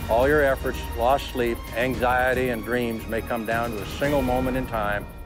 All your efforts, lost sleep, anxiety, and dreams may come down to a single moment in time